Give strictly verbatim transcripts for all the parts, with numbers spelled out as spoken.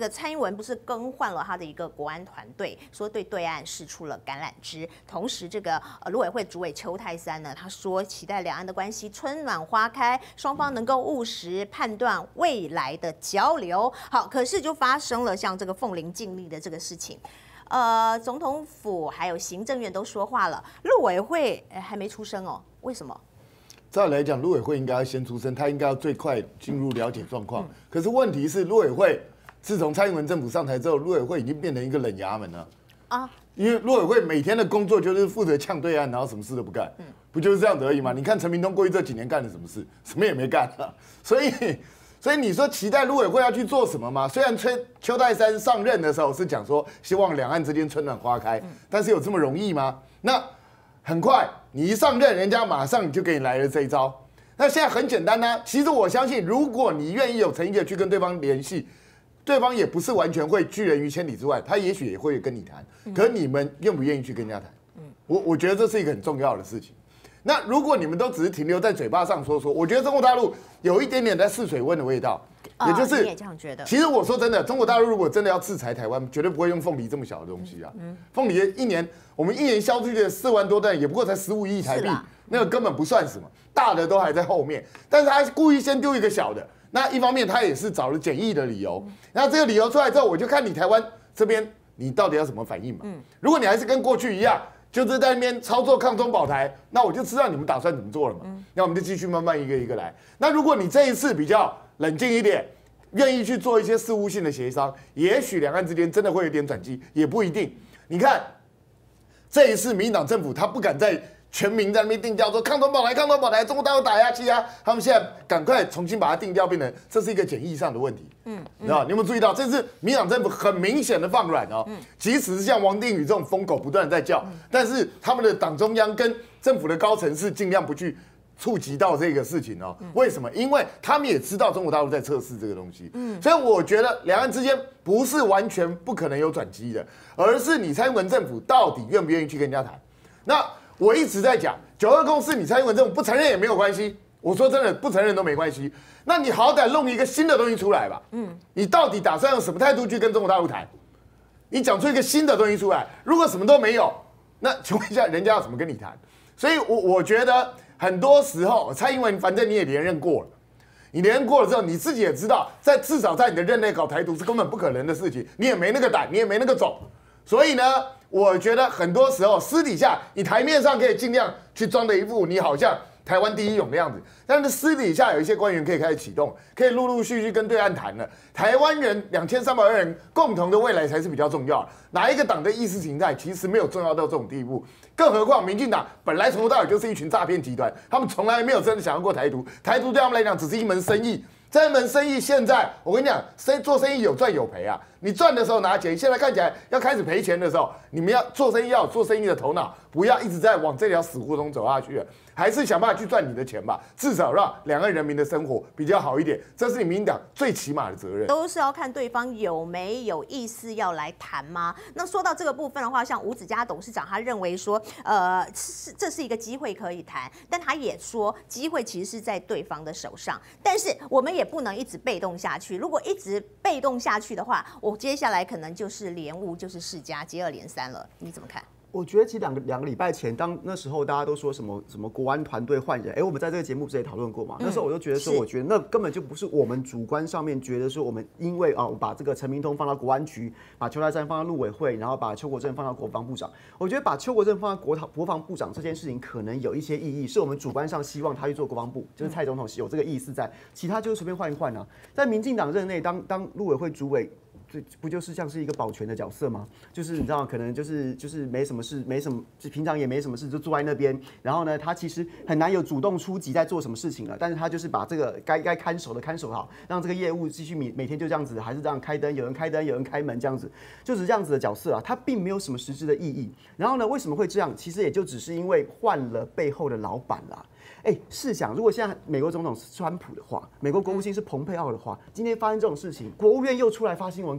个蔡英文不是更换了他的一个国安团队，说对对岸释出了橄榄枝。同时，这个呃陆委会主委邱泰三呢，他说期待两岸的关系春暖花开，双方能够务实判断未来的交流。好，可是就发生了像这个凤林禁令的这个事情。呃，总统府还有行政院都说话了，陆委会还没出声哦，为什么？ 照来讲，陆委会应该要先出声，他应该要最快进入了解状况。嗯、可是问题是，陆委会自从蔡英文政府上台之后，陆委会已经变成一个冷衙门了啊。因为陆委会每天的工作就是负责呛对岸，然后什么事都不干，嗯、不就是这样子而已吗？你看陈明通过去这几年干了什么事？什么也没干啊。所以。所以你说期待陆委会要去做什么吗？虽然邱邱泰三上任的时候是讲说希望两岸之间春暖花开，但是有这么容易吗？那很快你一上任，人家马上就给你来了这一招。那现在很简单呢、啊，其实我相信，如果你愿意有诚意的去跟对方联系，对方也不是完全会拒人于千里之外，他也许也会跟你谈。可是你们愿不愿意去跟人家谈？我我觉得这是一个很重要的事情。那如果你们都只是停留在嘴巴上说说，我觉得中国大陆有一点点在试水温的味道，也就是， 你也这样觉得？ 其实我说真的，中国大陆如果真的要制裁台湾，绝对不会用凤梨这么小的东西啊。凤梨一年我们一年销出去的四万多担，也不过才十五亿台币，那个根本不算什么，大的都还在后面。但是他故意先丢一个小的，那一方面他也是找了简易的理由，那这个理由出来之后，我就看你台湾这边你到底要怎么反应嘛。如果你还是跟过去一样。就是在那边操作抗中保台，那我就知道你们打算怎么做了嘛。那我们就继续慢慢一个一个来。那如果你这一次比较冷静一点，愿意去做一些事务性的协商，也许两岸之间真的会有点转机，也不一定。你看这一次民进党政府他不敢再全民在那边定调说抗中保台、抗中保台，中国大陆打压欺压，他们现在赶快重新把它定调，变成这是一个简易上的问题。嗯，你知道你有没有注意到，这次民进党政府很明显的放软哦，即使是像王定宇这种疯狗不断在叫，但是他们的党中央跟政府的高层是尽量不去触及到这个事情哦。为什么？因为他们也知道中国大陆在测试这个东西。嗯，所以我觉得两岸之间不是完全不可能有转机的，而是你蔡英文政府到底愿不愿意去跟人家谈。那我一直在讲九二共识，你蔡英文政府不承认也没有关系。我说真的，不承认都没关系。那你好歹弄一个新的东西出来吧。嗯，你到底打算用什么态度去跟中国大陆谈？你讲出一个新的东西出来，如果什么都没有，那请问一下，人家要怎么跟你谈？所以我，我我觉得很多时候，蔡英文反正你也连任过了，你连任过了之后，你自己也知道，在至少在你的任内搞台独是根本不可能的事情，你也没那个胆，你也没那个种。所以呢，我觉得很多时候私底下，你台面上可以尽量去装的一副你好像台湾第一勇的样子，但是私底下有一些官员可以开始启动，可以陆陆续续跟对岸谈了。台湾人两千三百万人共同的未来才是比较重要。哪一个党的意识形态其实没有重要到这种地步，更何况民进党本来从头到尾就是一群诈骗集团，他们从来没有真的想要过台独，台独对他们来讲只是一门生意。这门生意现在，我跟你讲，生做生意有赚有赔啊。你赚的时候拿钱，现在看起来要开始赔钱的时候，你们要做生意要有做生意的头脑，不要一直在往这条死胡同走下去，还是想办法去赚你的钱吧，至少让两岸人民的生活比较好一点，这是你民进党最起码的责任。 都是要看对方有没有意思要来谈吗？那说到这个部分的话，像吴子嘉董事长，他认为说，呃，是这是一个机会可以谈，但他也说，机会其实是在对方的手上，但是我们也不能一直被动下去。如果一直被动下去的话，我接下来可能就是连吴就是世家接二连三了。你怎么看？ 我觉得其实两个两个礼拜前，当那时候大家都说什么什么国安团队换人，哎，我们在这个节目不是也讨论过嘛？嗯、那时候我就觉得说，我觉得那根本就不是我们主观上面觉得说我们因为啊，把这个陈明通放到国安局，把邱泰三放到陆委会，然后把邱国正放到国防部长。我觉得把邱国正放到国国防部长这件事情可能有一些意义，是我们主观上希望他去做国防部，就是蔡总统有这个意思在，其他就是随便换一换啊。在民进党任内当当陆委会主委。不就是像是一个保全的角色吗？就是你知道，可能就是就是没什么事，没什么，平常也没什么事，就坐在那边。然后呢，他其实很难有主动出击在做什么事情了。但是他就是把这个该该看守的看守好，让这个业务继续每每天就这样子，还是这样开灯，有人开灯，有人开门这样子，就是这样子的角色啊。他并没有什么实质的意义。然后呢，为什么会这样？其实也就只是因为换了背后的老板啦。哎，试想，如果现在美国总统是川普的话，美国国务卿是蓬佩奥的话，今天发生这种事情，国务院又出来发新闻稿啦。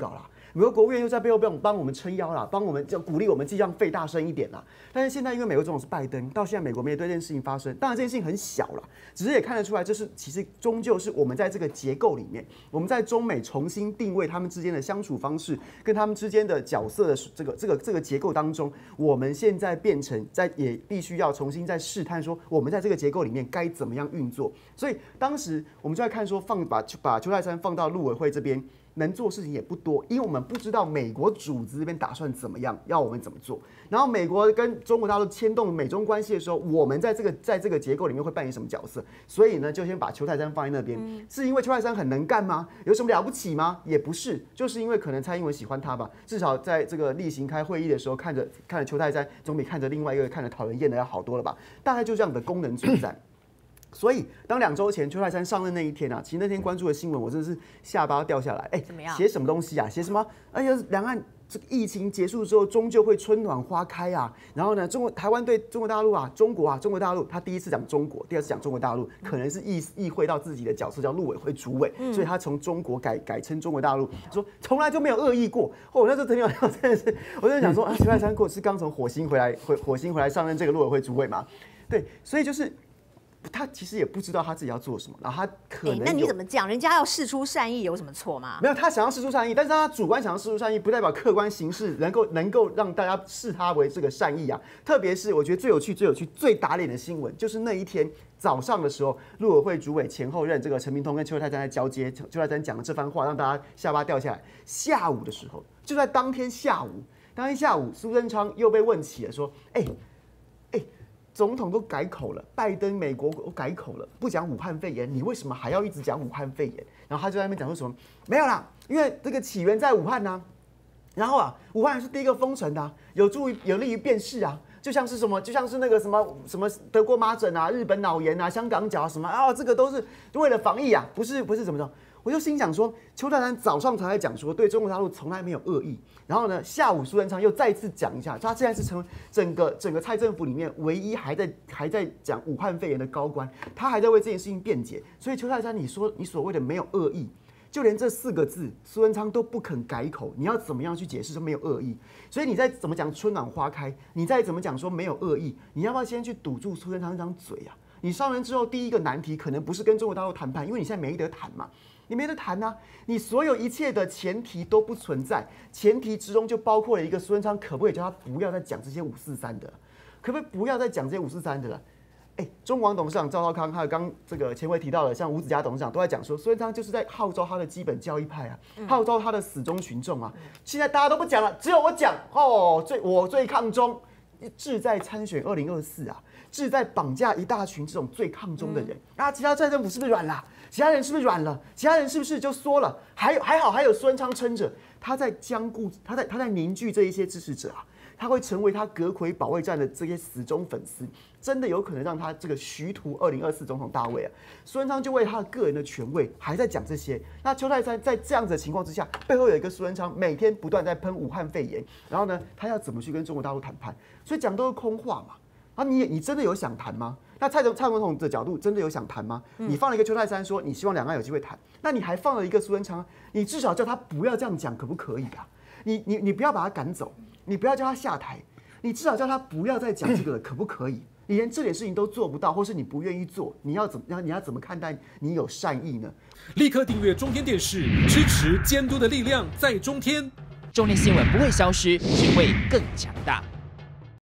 美国国务院又在背后帮帮我们撑腰啦，帮我们就鼓励我们剂量肺大声一点啦。但是现在因为美国总统是拜登，到现在美国没有对这件事情发生，当然这件事情很小啦，只是也看得出来，这是其实终究是我们在这个结构里面，我们在中美重新定位他们之间的相处方式，跟他们之间的角色的这个这个这个结构当中，我们现在变成在也必须要重新再试探说，我们在这个结构里面该怎么样运作。所以当时我们就在看说放把把邱泰山放到陆委会这边。能做事情也不多，因为我们不知道美国主子这边打算怎么样，要我们怎么做。然后美国跟中国大陆牵动美中关系的时候，我们在这个在这个结构里面会扮演什么角色？所以呢，就先把邱泰山放在那边。嗯、是因为邱泰山很能干吗？有什么了不起吗？也不是，就是因为可能蔡英文喜欢他吧。至少在这个例行开会议的时候，看着看着邱泰山，总比看着另外一个看着讨人厌的要好多了吧？大概就这样的功能存在。所以，当两周前邱泰山上任那一天啊，其实那天关注的新闻，我真的是下巴掉下来。哎、欸，写什么东西啊？写什么？哎呀，两岸这个疫情结束之后，终究会春暖花开啊。然后呢，中国台湾对中国大陆啊，中国啊，中国大陆，他第一次讲中国，第二次讲中国大陆，可能是意意会到自己的角色叫陆委会主委，嗯、所以他从中国改改称中国大陆，说从来就没有恶意过。哦，我那时候真的真的是，我真的想说啊，邱泰山过是刚从火星回来，回火星回来上任这个陆委会主委嘛？对，所以就是。他其实也不知道他自己要做什么，然后他可能、欸…… 那你怎么讲？人家要释出善意，有什么错吗？ 没有，他想要释出善意，但是他主观想要释出善意，不代表客观形势能够能够让大家视他为这个善意啊。特别是我觉得最有趣、最有趣、最打脸的新闻，就是那一天早上的时候，陆委会主委前后任这个陈明通跟邱泰山在交接，邱泰山讲了这番话，让大家下巴掉下来。下午的时候，就在当天下午，当天下午，苏贞昌又被问起了，说：“哎、欸。”总统都改口了，拜登美国都改口了，不讲武汉肺炎，你为什么还要一直讲武汉肺炎？然后他就在那边讲说什么没有啦，因为这个起源在武汉呐、啊，然后啊，武汉是第一个封城的、啊，有助于有利于辨识啊，就像是什么，就像是那个什么什么德国麻疹啊、日本脑炎啊、香港脚啊什么啊，这个都是为了防疫啊，不是不是怎么着。我就心想说，邱泰山早上才在讲说对中国大陆从来没有恶意，然后呢，下午苏贞昌又再次讲一下，他现在是成为整个整个蔡政府里面唯一还在还在讲武汉肺炎的高官，他还在为这件事情辩解。所以邱泰山，你说你所谓的没有恶意，就连这四个字苏贞昌都不肯改口，你要怎么样去解释说没有恶意？所以你再怎么讲春暖花开，你再怎么讲说没有恶意，你要不要先去堵住苏贞昌那张嘴啊？你上任之后第一个难题可能不是跟中国大陆谈判，因为你现在没得谈嘛。你没得谈啊！你所有一切的前提都不存在，前提之中就包括了一个苏贞昌，可不可以叫他不要再讲这些五四三的，可不可以不要再讲这些五四三的了？哎，中广董事长赵少康，还有刚这个前位提到的，像吴子嘉董事长都在讲说，苏贞昌就是在号召他的基本教义派啊，号召他的死忠群众啊。现在大家都不讲了，只有我讲哦，最我最抗中，志在参选二零二四啊，志在绑架一大群这种最抗中的人、嗯、啊，其他蔡政府是不是软了？其他人是不是软了？其他人是不是就缩了？还有还好，还有苏贞昌撑着，他在僵固，他在他在凝聚这一些支持者啊，他会成为他阁揆保卫战的这些死忠粉丝，真的有可能让他这个徐图二零二四总统大位啊！苏贞昌就为他的个人的权位还在讲这些，那邱泰山在这样子的情况之下，背后有一个苏贞昌每天不断在喷武汉肺炎，然后呢，他要怎么去跟中国大陆谈判？所以讲都是空话嘛。啊你，你真的有想谈吗？那蔡蔡总统的角度真的有想谈吗？嗯、你放了一个邱泰山说你希望两岸有机会谈，那你还放了一个苏贞昌，你至少叫他不要这样讲，可不可以啊？你你你不要把他赶走，你不要叫他下台，你至少叫他不要再讲这个了，可不可以？你连这点事情都做不到，或是你不愿意做，你要怎么你要怎么看待你有善意呢？ 立刻订阅中天电视，支持监督的力量在中天。 中天新闻不会消失，只会更强大。